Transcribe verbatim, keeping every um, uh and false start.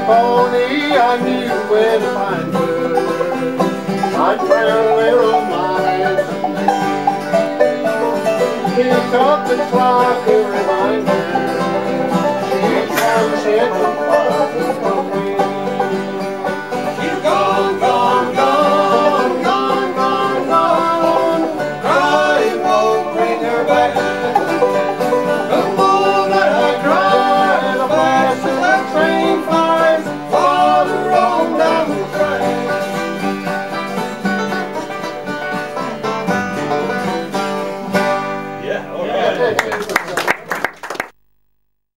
pony, I knew where to find her. I found there on my hands and knees. He talked the clock a reminder. She comes in the father from me. She's gone, gone, gone, gone, gone, gone. Crying won't bring her back. The more that I cry, the faster that train flies farther on down the track. Yeah, all right.